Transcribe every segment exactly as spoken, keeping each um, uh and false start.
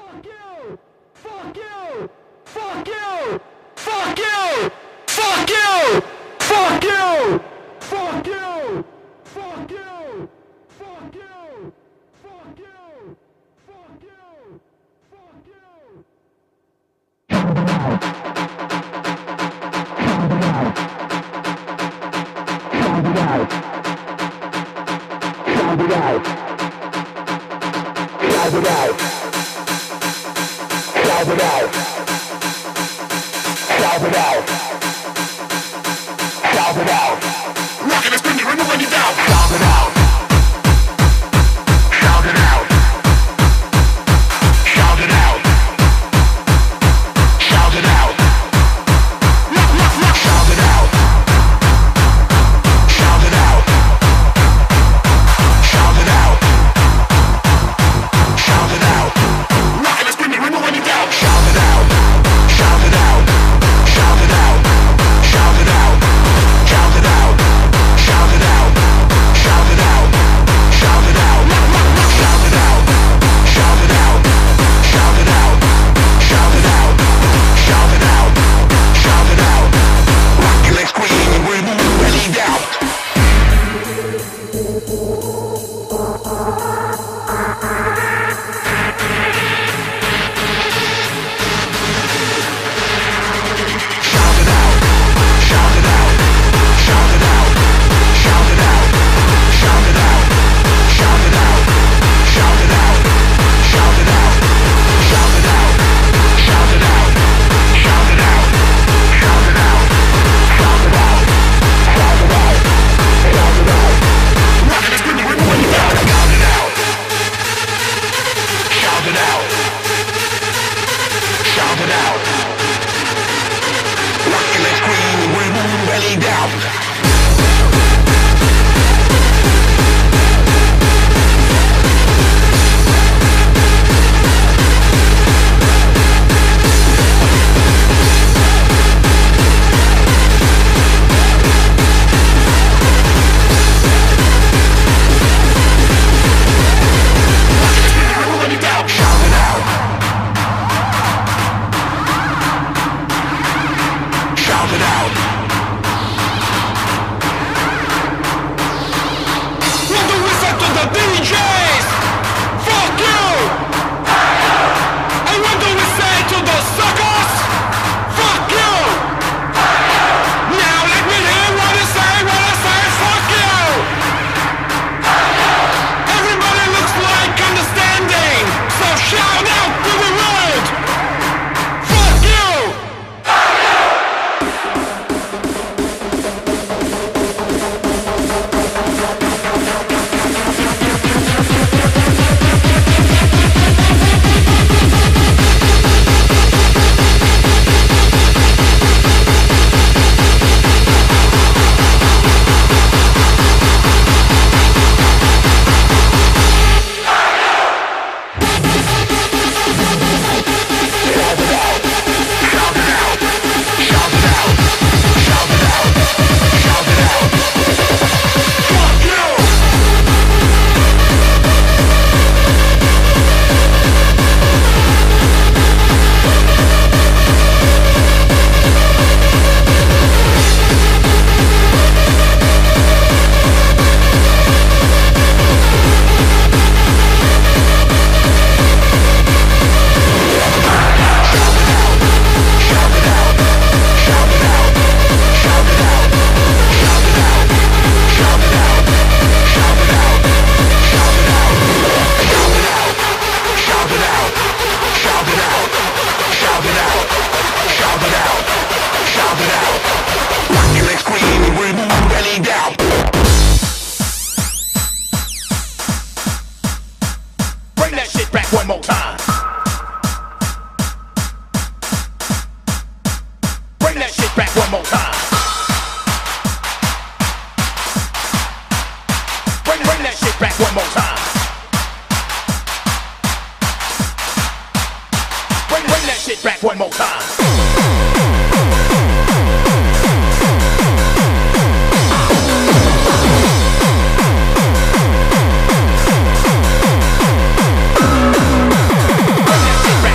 Bring that shit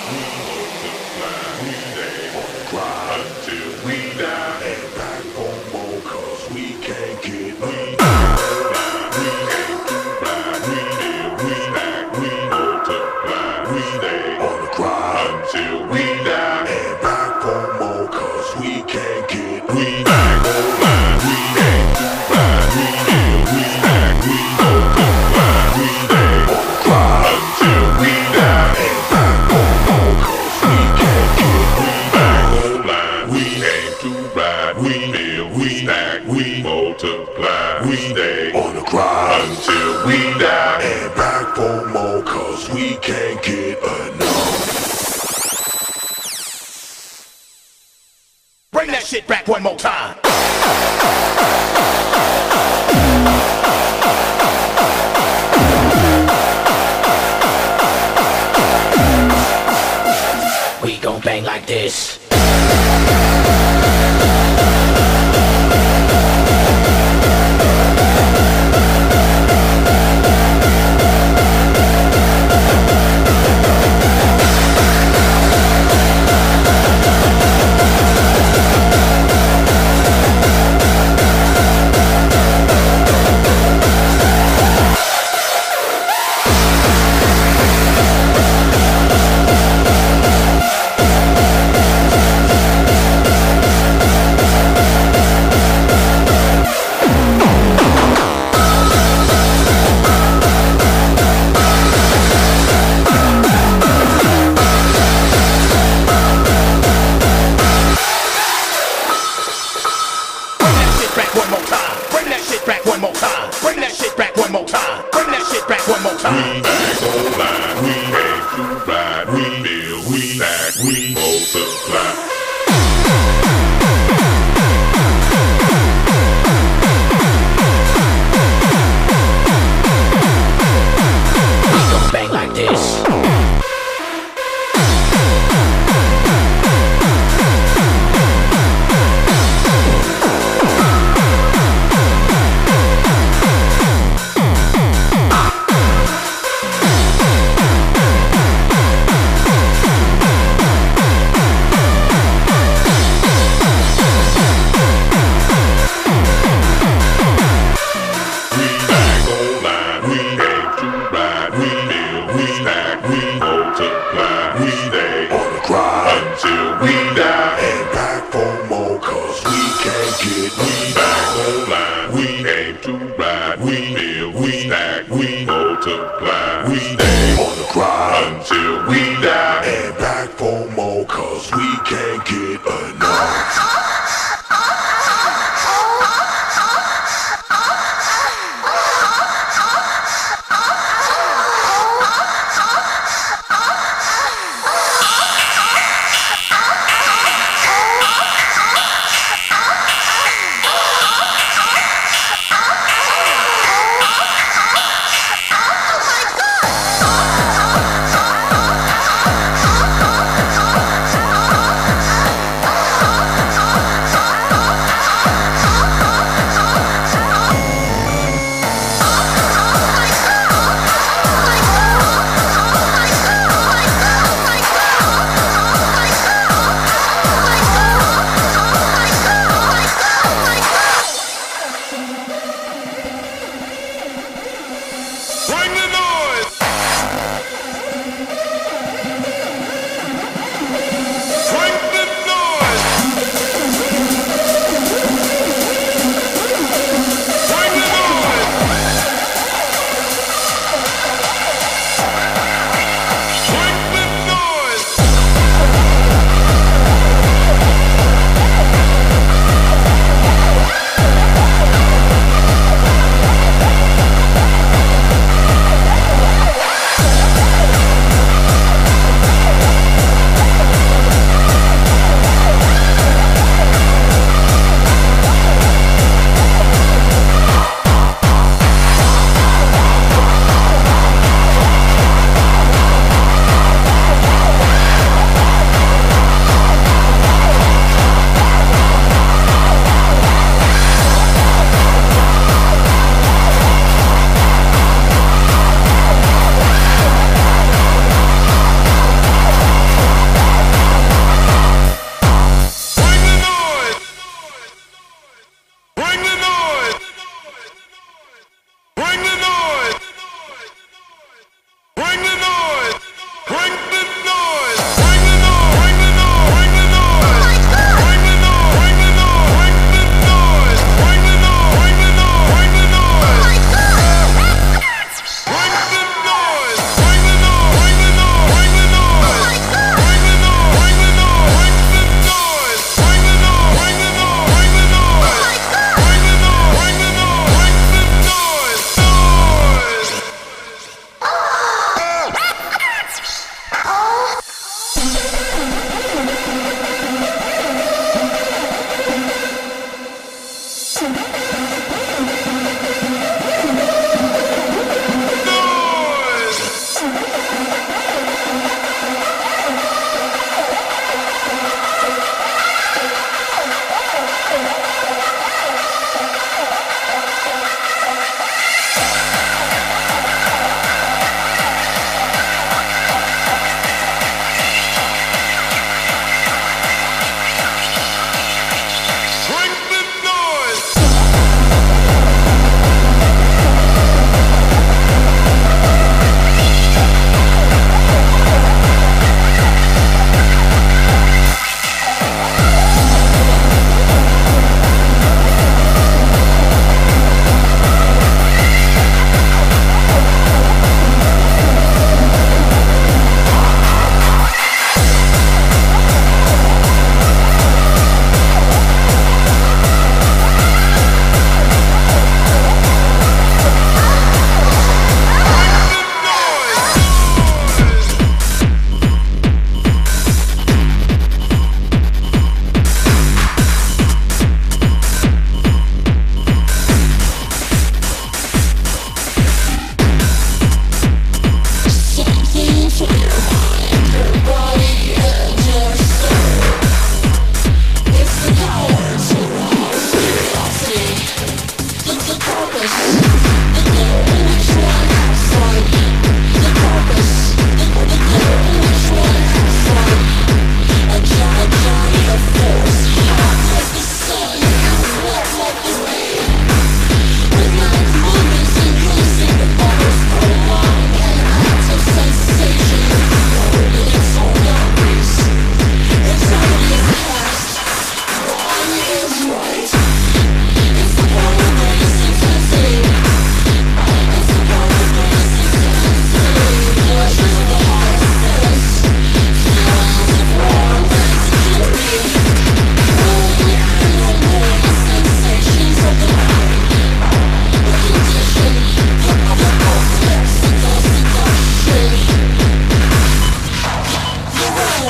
we multiply, we stay on the grind until we die. And back for more, cause we can't get we die. We aim to ride, we live, we stack, we multiply, we stay on the grind until we die. And back for more, cause we can't get we back online. We aim to ride, we live, we stack, we multiply, we stay on the grind until we die. And back for more, cause we can't get we back online. We aim to ride, we live, we stack, we multiply, we stay on the grind until we die. And back for more, cause we can't get enough. Bring that shit back one more time. We gon' bang like this. We back online, we aim to ride, we build, we stack, we multiply. We gon' bang like this. Until we die. And back for more, cause we can't get we back online. We aim to ride, we build, we stack, we multiply, we stay on the grind until we die. And back for more, cause we can't get enough.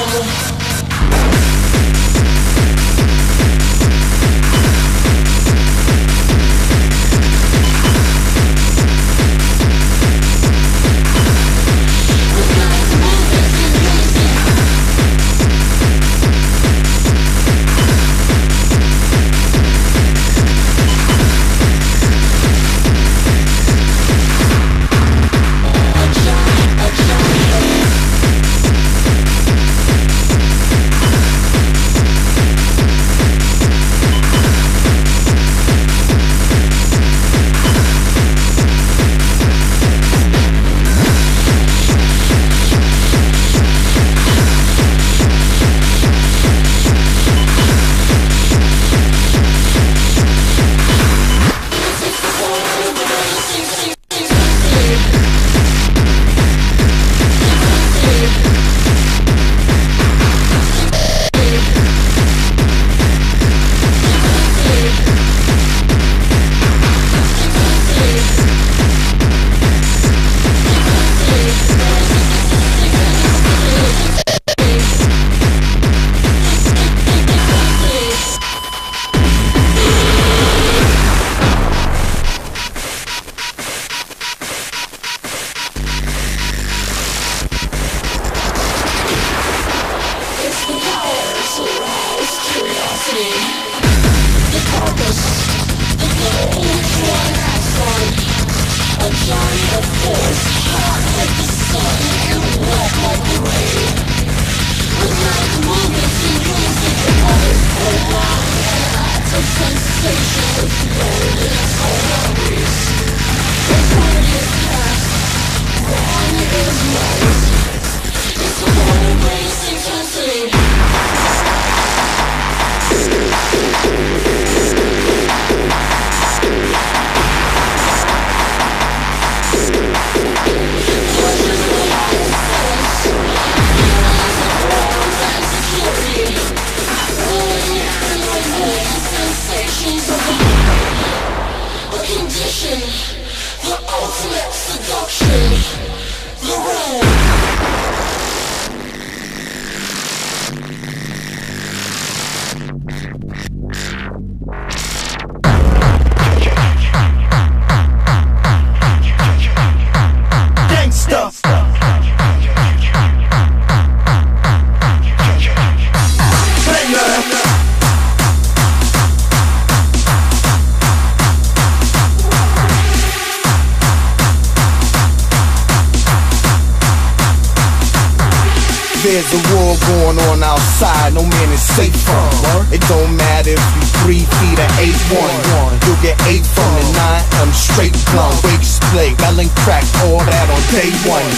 There's a war going on outside, no man is safe from. It don't matter if you three feet or eight one. You'll get eight from the nine, I'm straight blunt. Wake split, melon crack, all that on day one.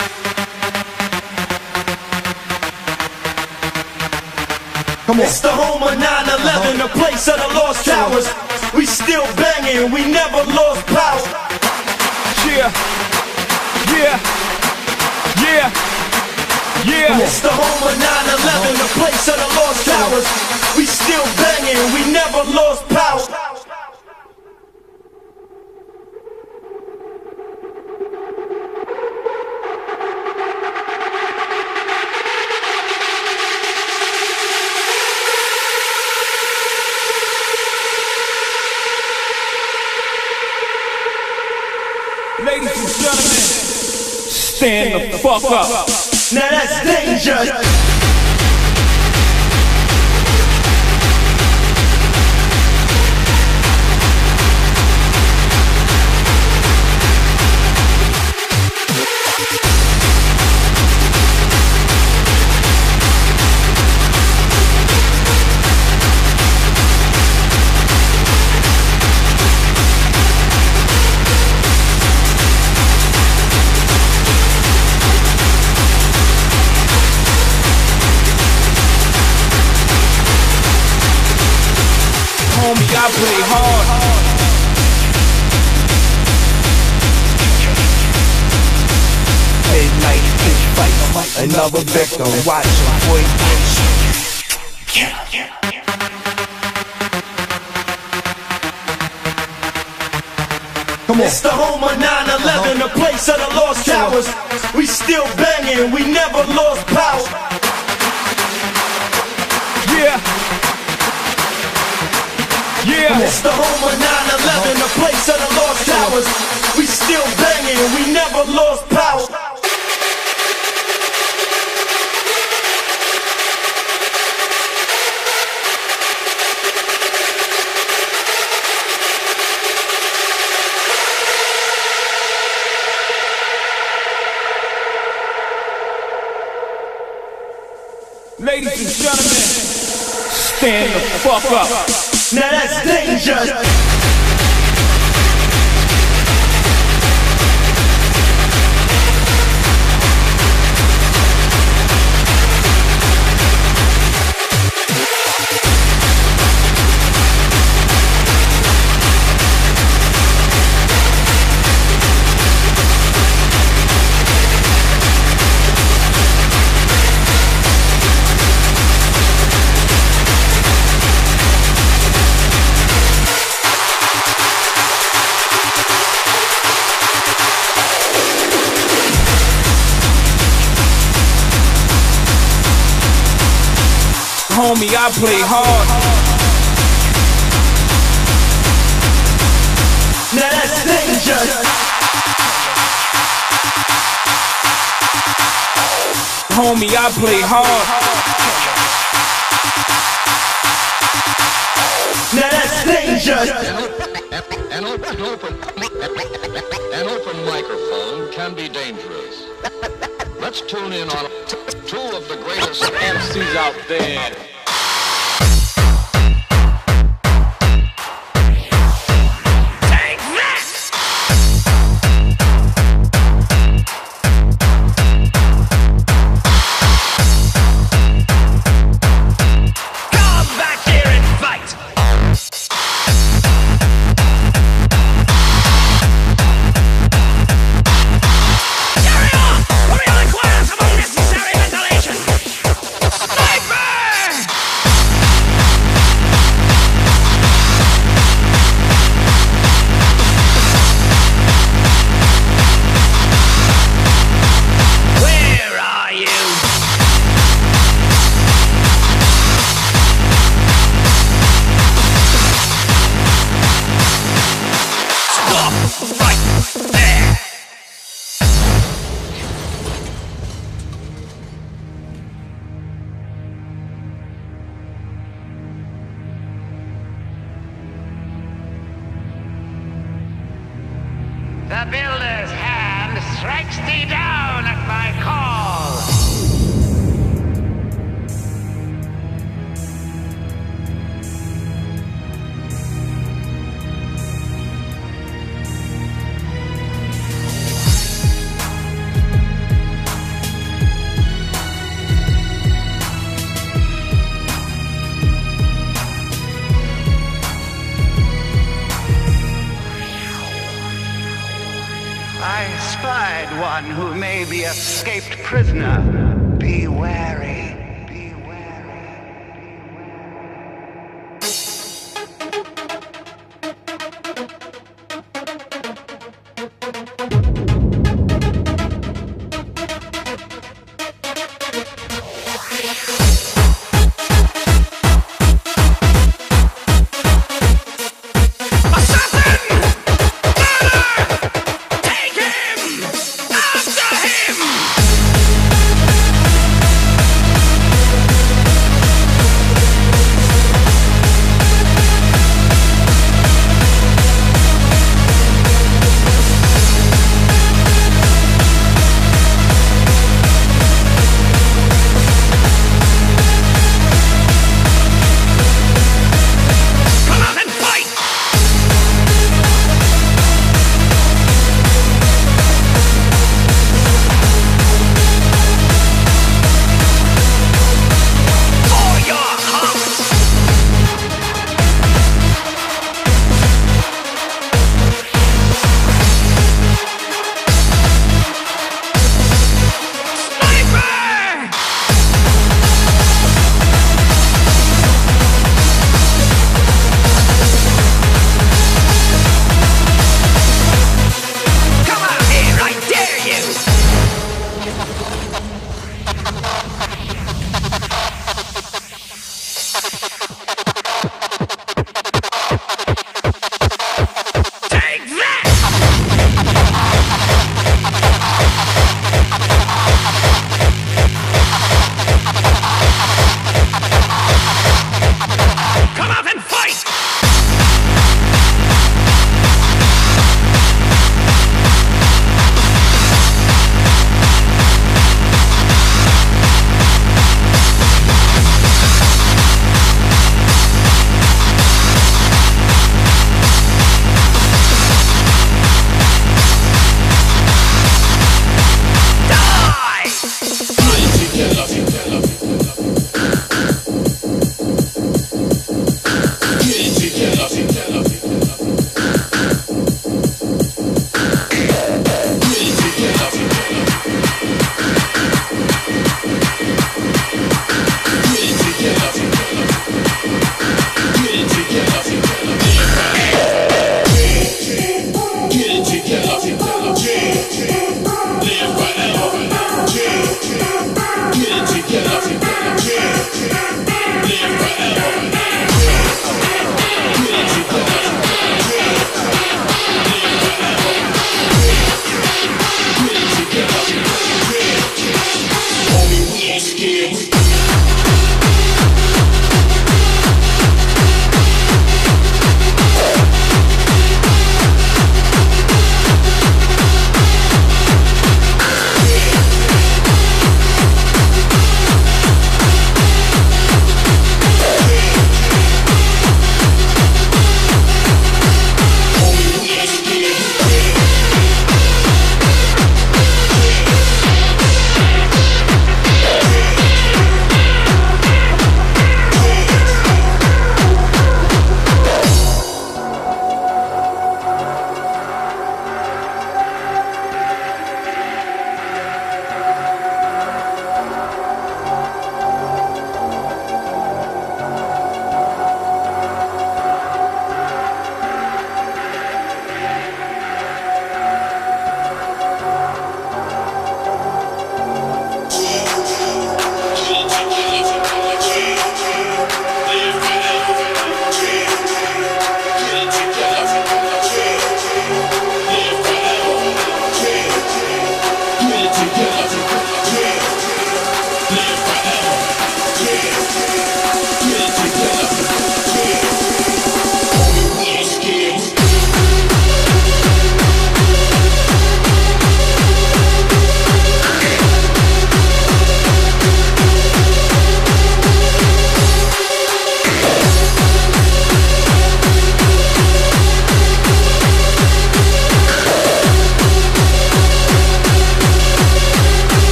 Come on. It's the home of nine eleven, the place of the lost towers. We still banging, we never lost power. Yeah, yeah, yeah, yeah. It's the home of nine eleven, the place of the lost towers. We still banging, we never lost power. Ladies and gentlemen, stand the fuck up. Now that's danger. Homie, I play hard. Midnight fish fight, another victim. Watch your boy. Come on. It's the home of nine eleven, the place of the lost towers. We still banging, we never lost power. It's the home of nine eleven, the place of the lost towers. We still banging, we never lost power. Ladies and gentlemen, stand the fuck up. Now that's danger. Homie, I play hard. Now that's danger. Homie, I play hard. Now that's danger. An open, open, an open microphone can be dangerous. Let's tune in on two of the greatest M Cs out there. The builder's hand strikes thee down at my call. I spied one who may be escaped prisoner. Be wary. Be wary. Now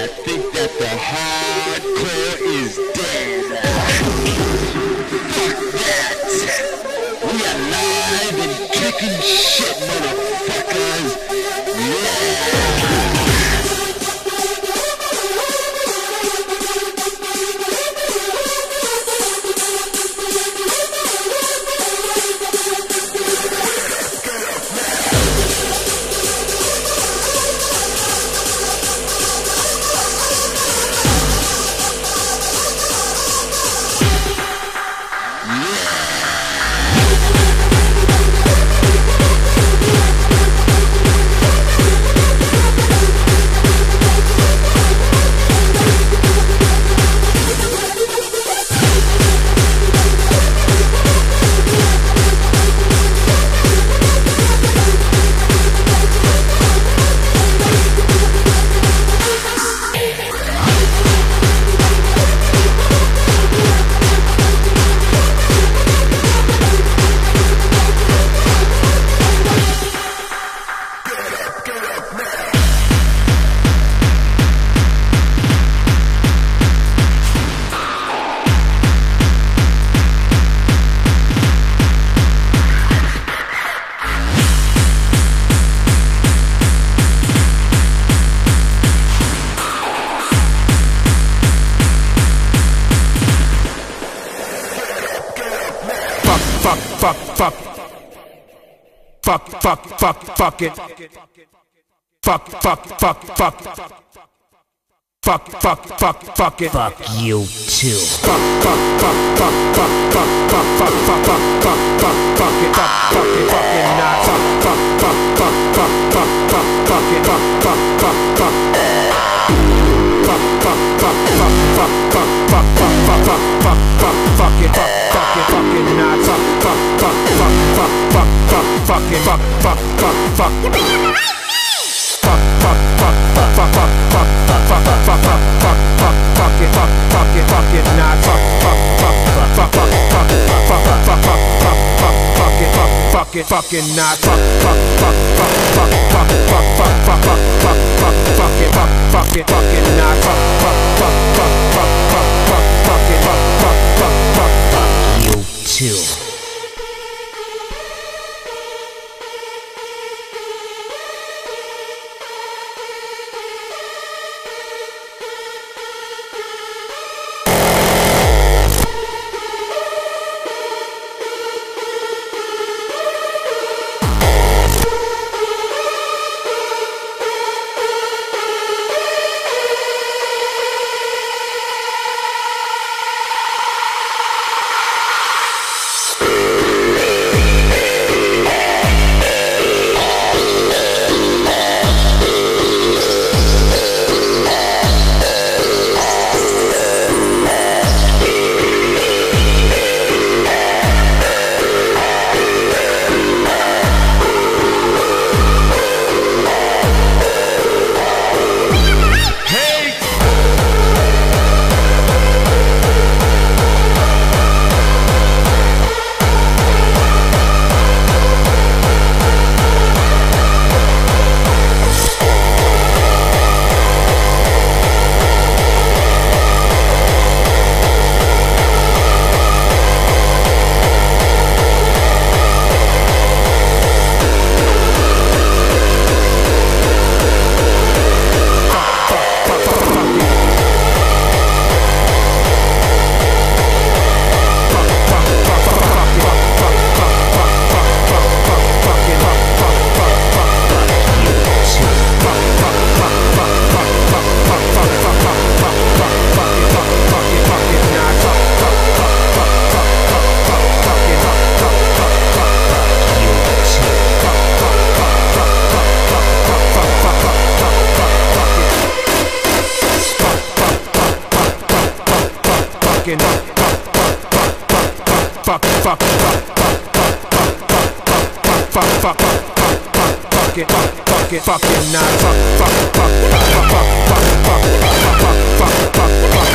think that the hardcore is dead. Fuck that. We are live and kicking shit, motherfuckers. Fuck, fuck, fuck, fuck, fuck, fuck it. Fuck, fuck, fuck, fuck. Fuck, fuck, fuck, fuck it. Fuck you too. Fuck, fuck, fuck, fuck, fuck, fuck, fuck, fuck, fuck, fuck, fuck, fuck, fuck it. Fuck, fuck it, fuck it, nah. Fuck, fuck, fuck, fuck, fuck, fuck, fuck, fuck it. Fuck, fuck, fuck, fuck. Fuck, fuck, fuck, fuck, fuck, fuck, fuck, fuck, fuck, fuck, fuck, fuck, fuck it. Fuck, fuck it, fuck it, nah. Fuck, fuck, fuck, fuck, fuck, fuck, fuck, fuck it. Fuck, fuck, fuck, fuck. Fuck, fuck, fuck, fuck, fuck, fuck, fuck, fuck, fuck, fuck, fuck, fuck, fuck, fuck it, fuck, fuck it, fuck it, nah. Fuck, fuck, fuck, fuck, fuck, fuck, fuck, fuck, fuck, fuck, fuck, fuck, fuck, fuck it, fuck, fuck it, fuck it, nah. Fuck, fuck, fuck, fuck, fuck, fuck, fuck, fuck, fuck, fuck, fuck, fuck, fuck it, fuck, fuck it, fuck it, nah. Fuck, fuck, fuck, fuck, fuck, fuck, fuck, fuck it, fuck, fuck, fuck, fuck, fuck You too. fuck, fuck, fuck, fuck, fuck, fuck, fuck, fuck, fuck, fuck it, fuck, fuck it, fucking not, fuck, fuck, fuck, fuck, fuck, fuck, fuck, fuck, fuck, fuck, fuck, fuck,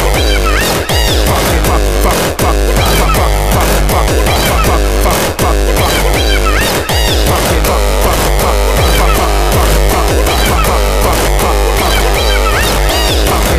fuck it, fuck, fuck, fuck, fuck, fuck, fuck, fuck, fuck, fuck, fuck, fuck, fuck, fuck it, fuck, fuck, fuck, fuck, fuck, fuck, fuck, fuck, fuck, fuck, fuck, fuck, fuck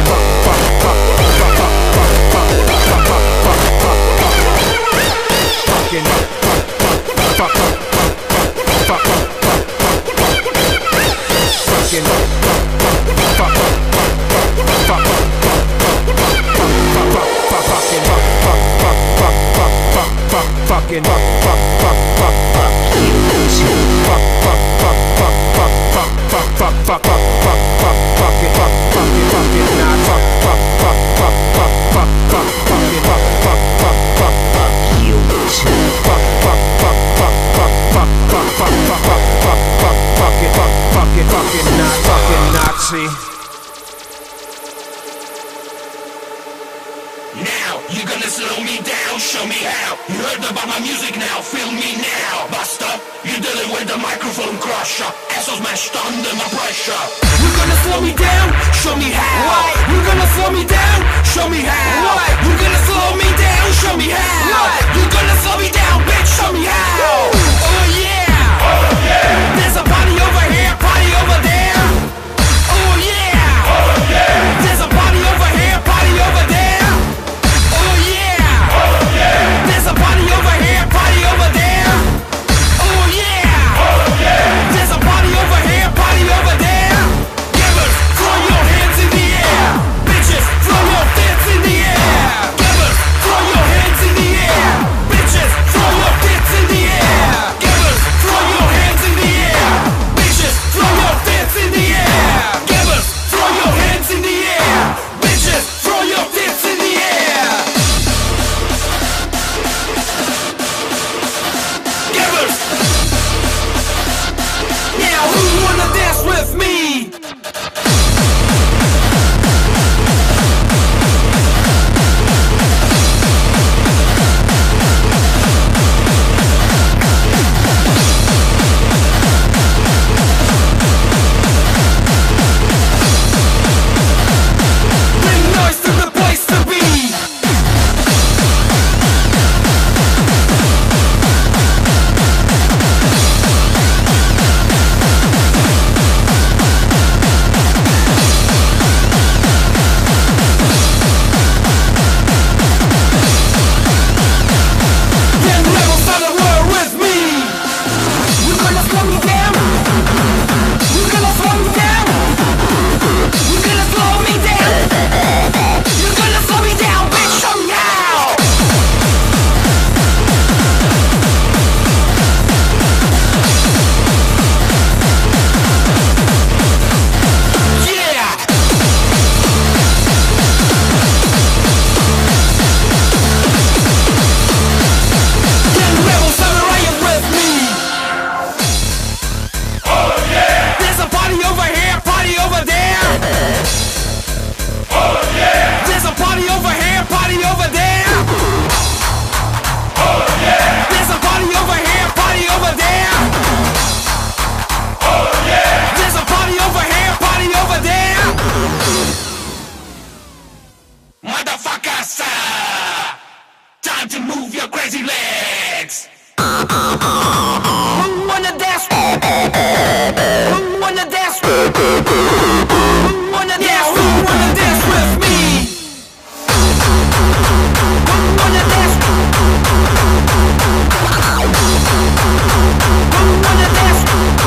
gonna slow me down, show me how. You heard about my music now, feel me now. Buster, you're dealing with the microphone crusher. Assholes mashed under my pressure. You gonna slow me down, show me how. Why? You gonna slow me down, show me how. Why? You gonna slow me down, show me how. Why? You gonna slow me down, bitch, show me how. Oh yeah, oh yeah. There's a party over here, party over there. Oh yeah, oh yeah. There's a party over here, party over there. Oh yeah, oh yeah. There's a party over here, party over there. Oh yeah, oh yeah. There's a party over here, party over there. Givers, throw your hands in the air. Bitches, throw your fists in the air. Givers, throw your hands in the air. Bitches, throw your fists in the air. Givers, throw your hands in the air. Bitches, throw your fists in the air. Givers, throw your hands in the air. Bitches, throw your fists in the air. Givers. Now who wanna dance with me? Bring noise to the place to be. Then rebels on the world with me. You gonna slow me down? You gonna slow me down? You gonna slow me down? You gonna slow me down, bitch, show me how. Yeah. Then rebels on the riot with me. Oh yeah. There's a party over here, party over there. Oh yeah. There's a party over here, party over there. Oh yeah. There's a party over here, party over there. Oh yeah. There's a party over here, party over there. Motherfuckers, uh, time to move your crazy legs. Who wanna dance? Who wanna dance? Who wanna dance? Who wanna dance with me? Who wanna dance? Who wanna dance?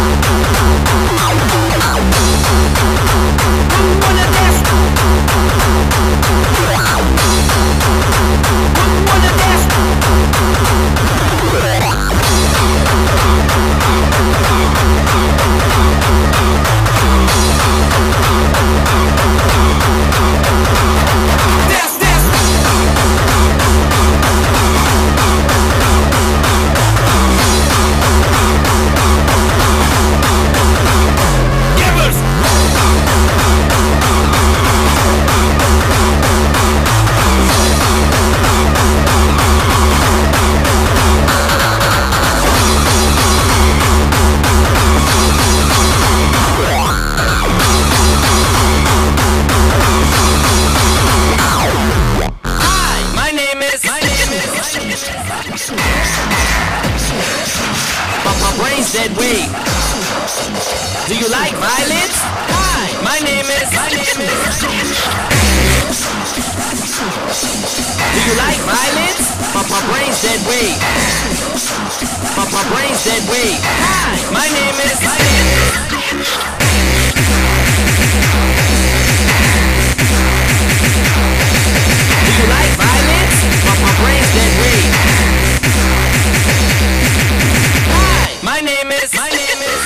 Who wanna dance? Who wanna dance? Dance, dance. Givers. Hi, my name is. My name is. But my brain's dead weight. Do you like violence? Hi, my name is. My name is. Do you like violence? But my brain's dead weight. But my brain's dead weight. Hi, my name is. My name is. Do you like violence? But my brain's dead weight. Hi, my name is. My name is.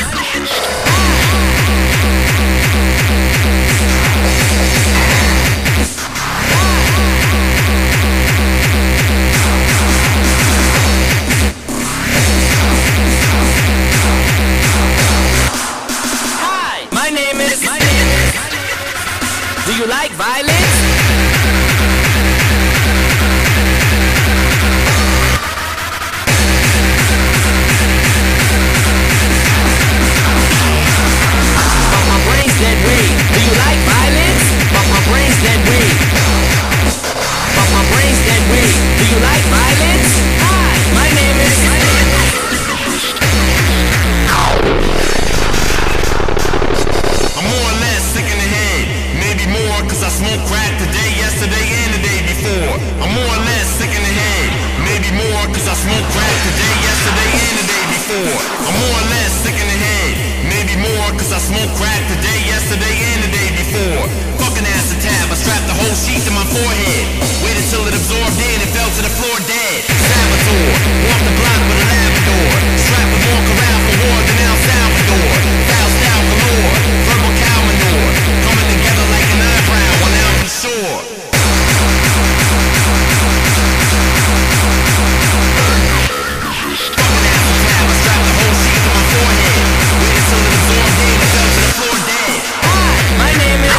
Hi, my name is. My name is. Do you like violence? weak. Do you like violence? But my brain's dead weak. But my brain's dead weak. Do you like violence? Hi, my name is. I'm more or less sick in the head. Maybe more, cause I smoked crack today, yesterday, and the day before. I'm more or less sick in the head. Maybe more, cause I smoked crack today, yesterday, and the day before. I'm more or less sick in the head. Maybe more, cause I smoked crack today, yesterday, and the day before. Fucking acid tab, I strapped the whole sheet to my forehead. Waited till it absorbed in and fell to the floor dead. Saboteur, walked the block with a Labrador. Strapped with more corral for war than El Salvador. Foul style galore, verbal cow manure. Coming together like an eyebrow, well now I'm sure. Fucking acid tab, I strapped the whole sheet to my forehead. Waited till it absorbed in and fell to the floor dead. Hi, my name is.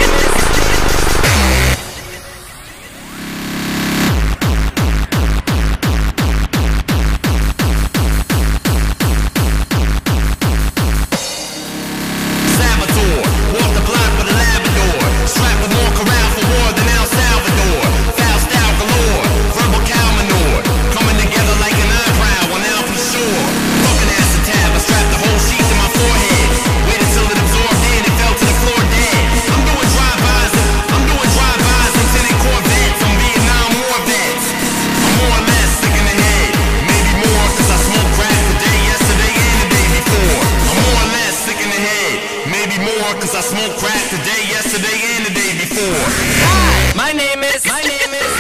Saboteur, walked the block with a Labrador. Strapped with more corral for war than El Salvador. Foul style galore, verbal cow manure. Coming together like an eyebrow, well now for sure. Fucking acid tab, I strapped the whole sheet to my forehead. Waited till it absorbed in and fell to the floor dead. I'm doing drive-bys, I'm doing drive-bys in Lieutenant Corvettes on Vietnam War vets. I'm more or less sick in the head. Maybe more, cause I smoked crack today, yesterday, and the day before. I'm more or less sick in the head. Maybe more, cause I smoked crack today, yesterday, and the day before. Hi, my name is. My name is.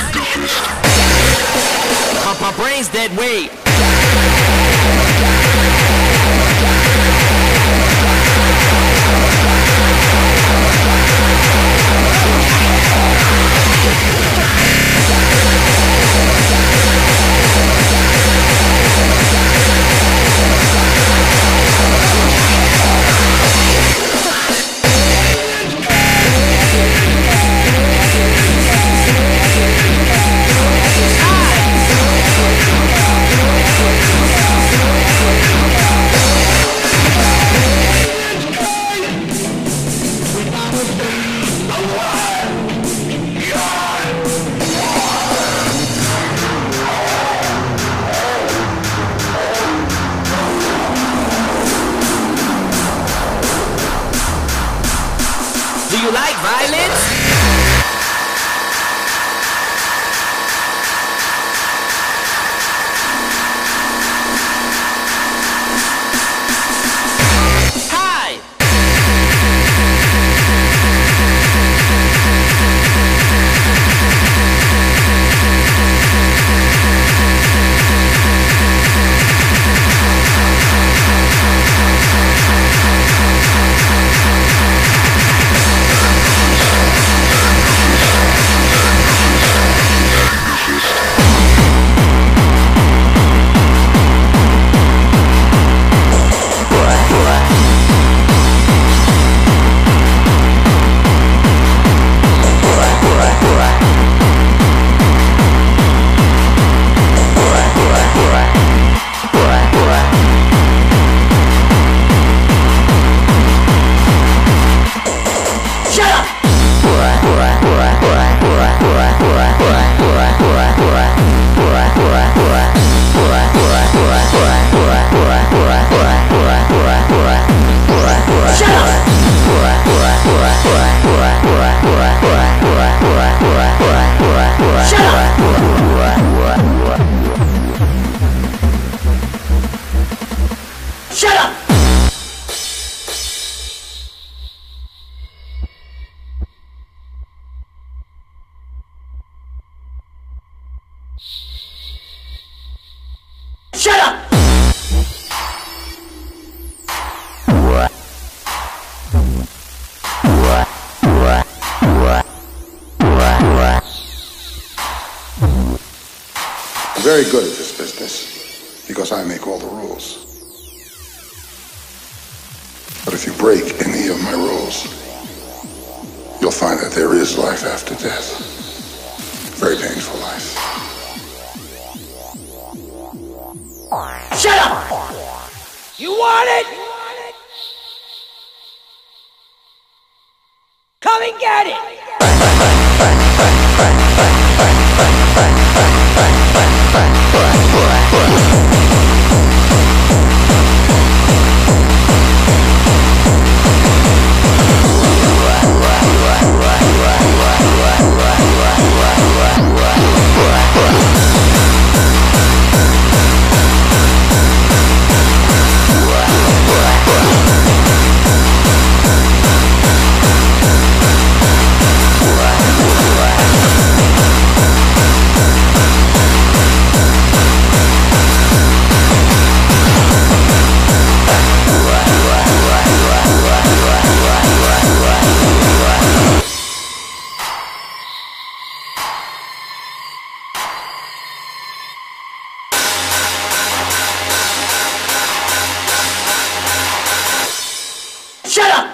But my brain's dead weight. Do you like violence? Hi! Shut up! I'm very good at this business because I make all the rules. But if you break any of my rules, you'll find that there is life after death. Very painful life. Shut up! You want it? Come and get it! Shut up!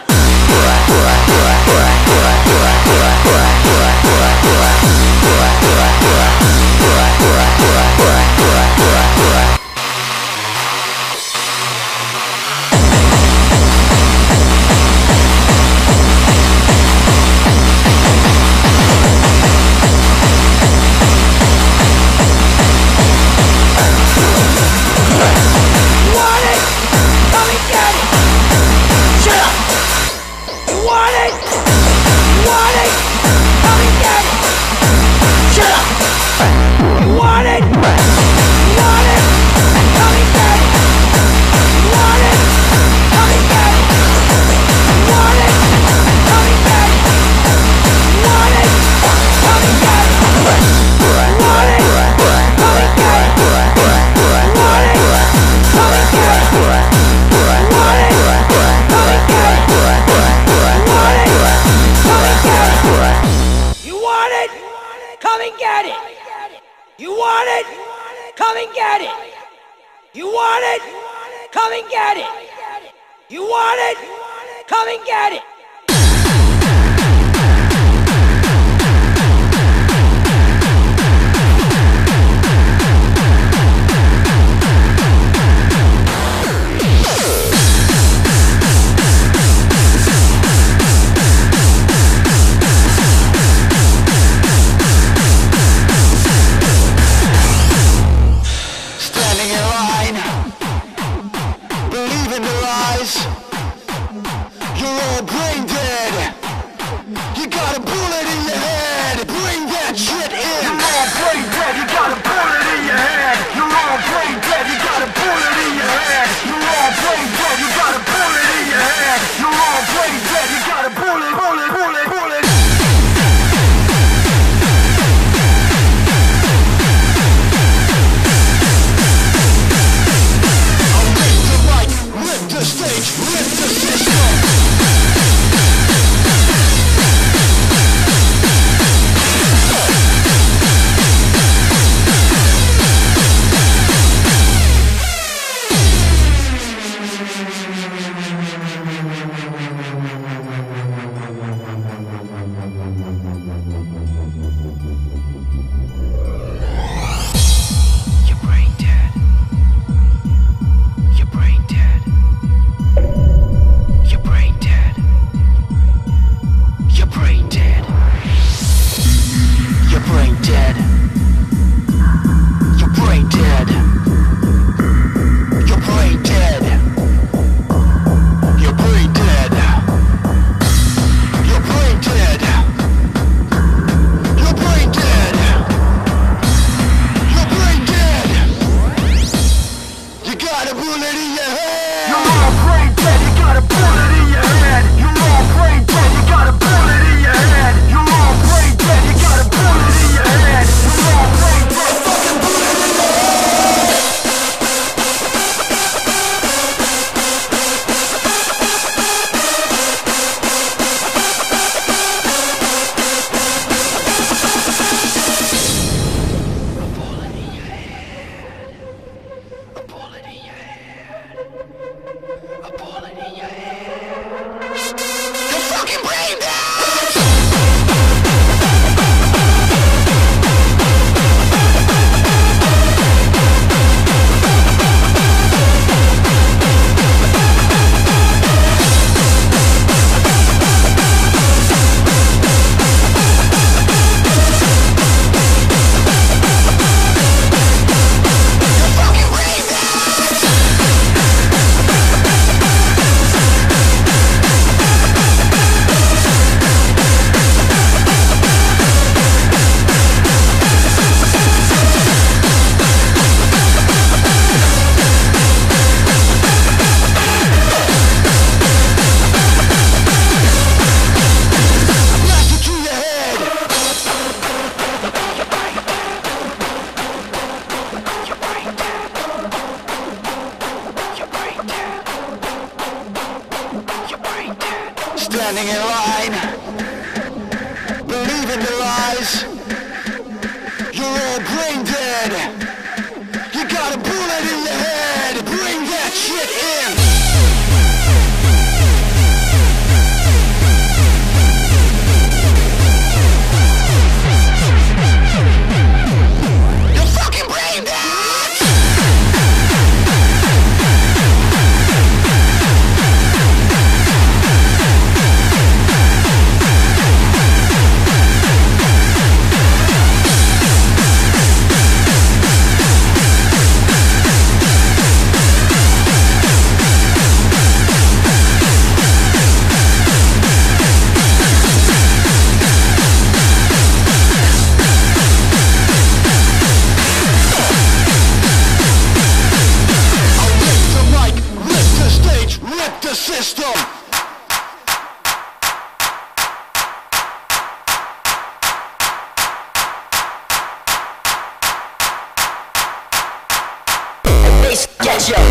You want it? Come and get it. You want it? Come and get it. You want it? Come and get it. Brain dead, you all brain dead, you got a bullet in your head. standing in line, believing the lies. You're all brain dead. You got a bullet in your head. Bring that shit in. You're fucking brain dead. The system. Get you.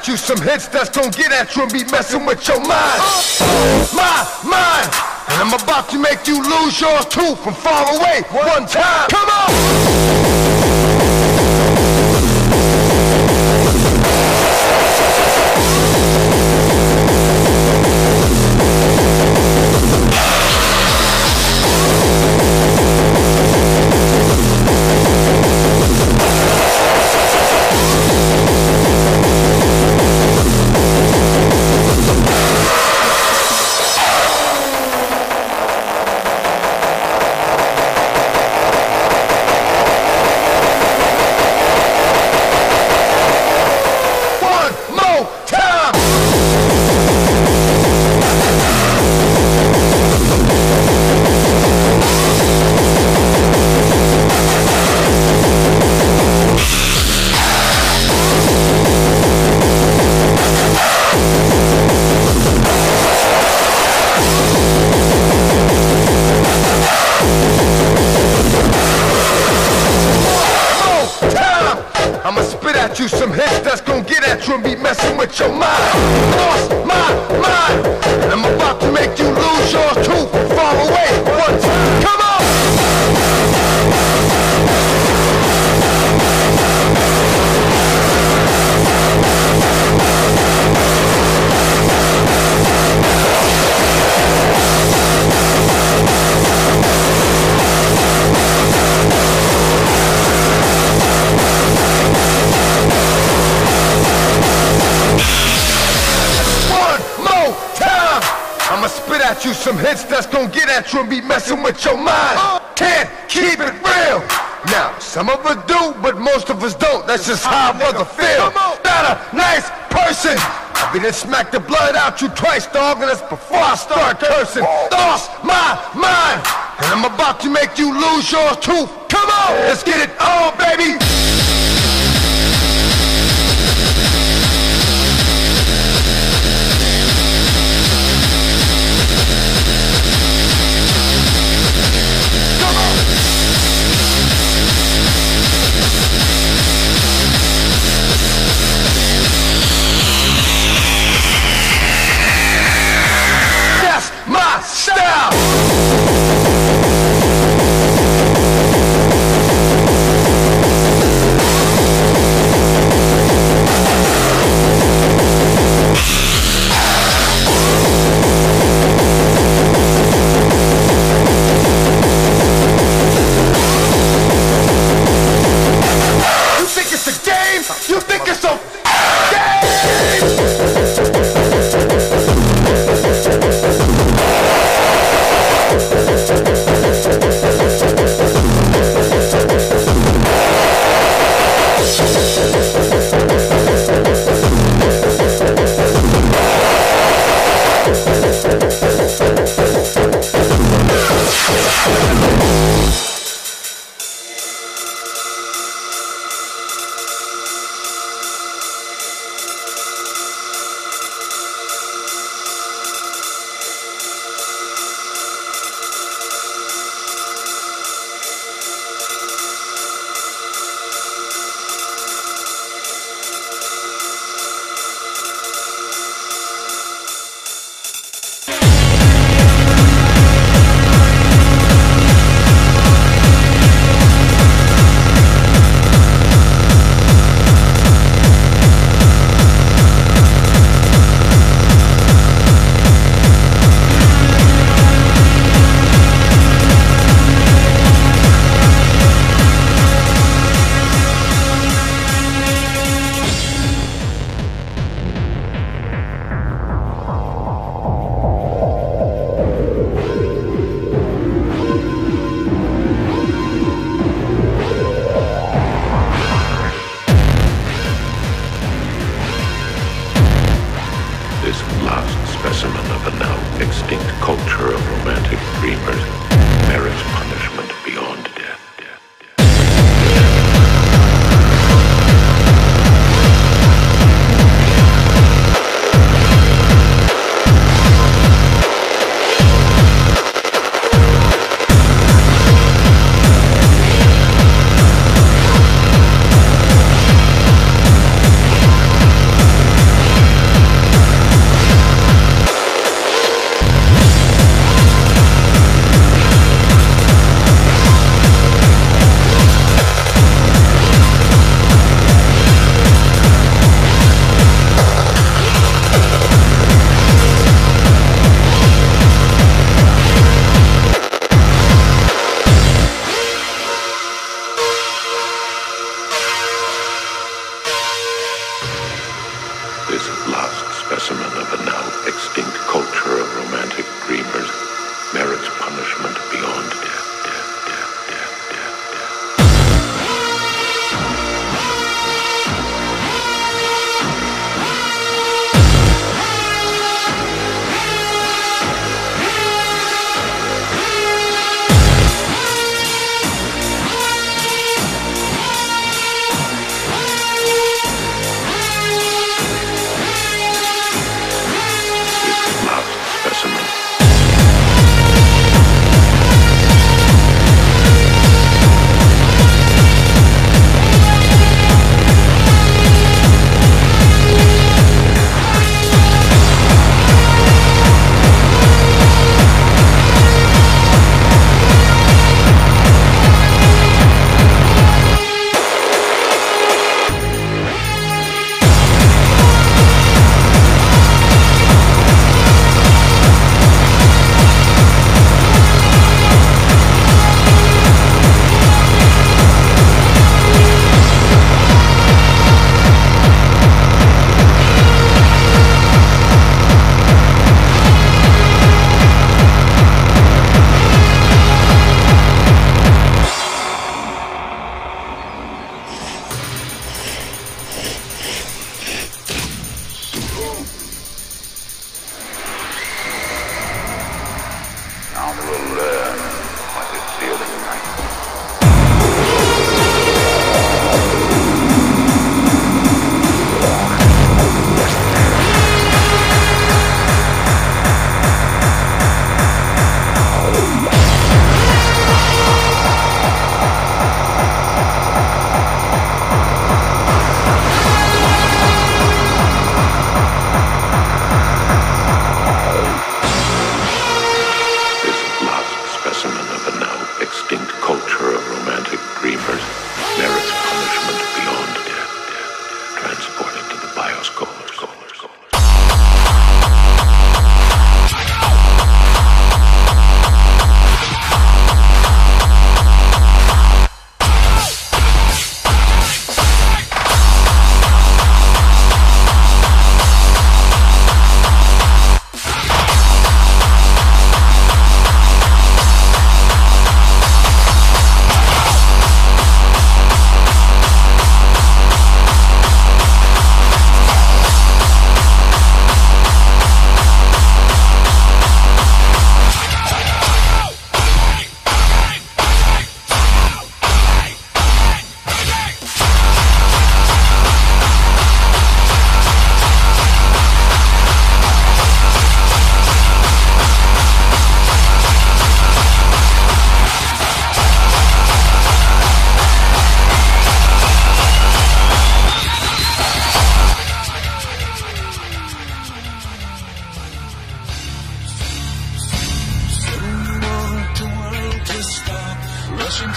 you some hits that's gonna get at you and be messing with your mind. My mind. And I'm about to make you lose yours too from far away. One time. Come on. I'ma spit at you some hits that's gonna get at you and be messing with your mind. Lost my mind, and I'm about to make you lose yours too from far away. One time, come on! I'ma spit at you some hits that's gonna get at you and be messing with your mind. Can't keep it real. Now, some of us do, but most of us don't. That's just how I brother feel. Not a nice person. I be done smack the blood out you twice, dog, and that's before I start cursing. Lost my mind, and I'm about to make you lose yours too. Come on, let's get it on, baby. My style!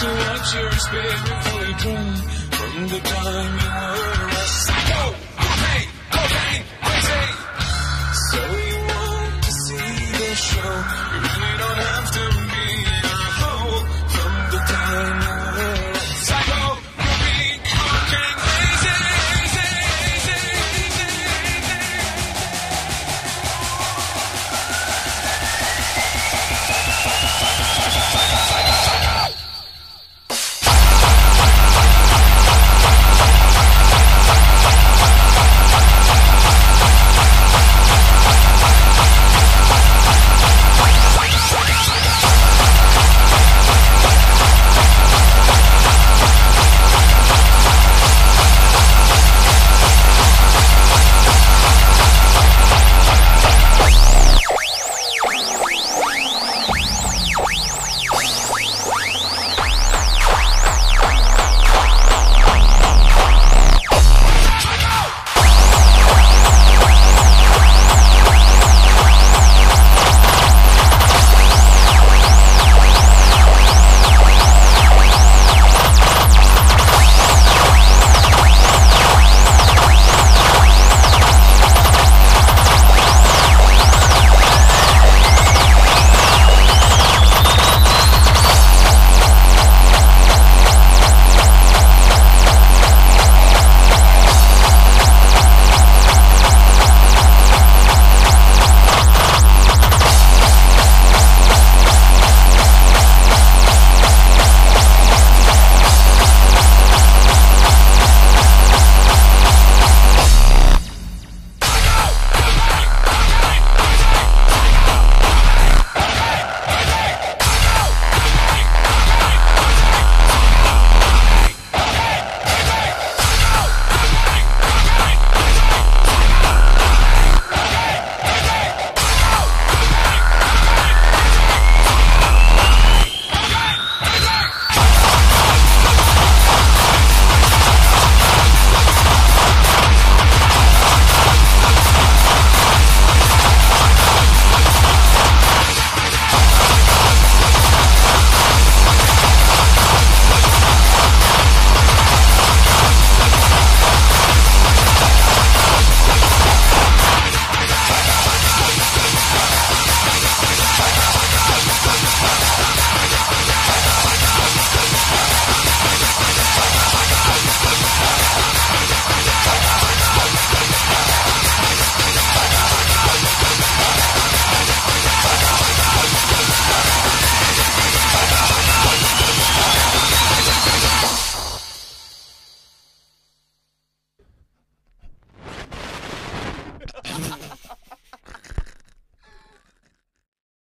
to watch your spirit fully grown from the time you were a psycho. Okay, okay, crazy. So you want to see the show.